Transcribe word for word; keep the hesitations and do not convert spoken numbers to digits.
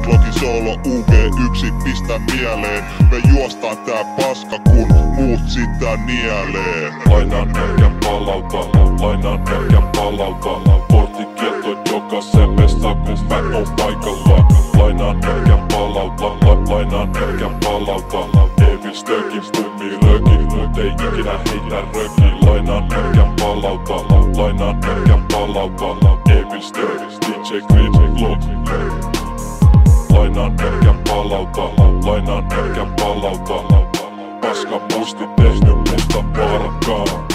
Glocky solo U G yksi pistä mieleen. Me juostaan tää paska kun muut sitä nielee. Lainaan herkän palauta, lainaan herkän palauta. Porttikielto jokaisen vessa kun mä oon paikalla. Lainaan herkän palauta, la, lainaan herkän palauta. Evil stökin pummii röki, mut ei ikinä heitä röki. Lainaan herkän palauta, lainaan herkän palauta. Evil stök, D J Green Blood. Lainaan herkän palauta, lainaan herkän palauta. Paska musti tehnyt musta varkaan.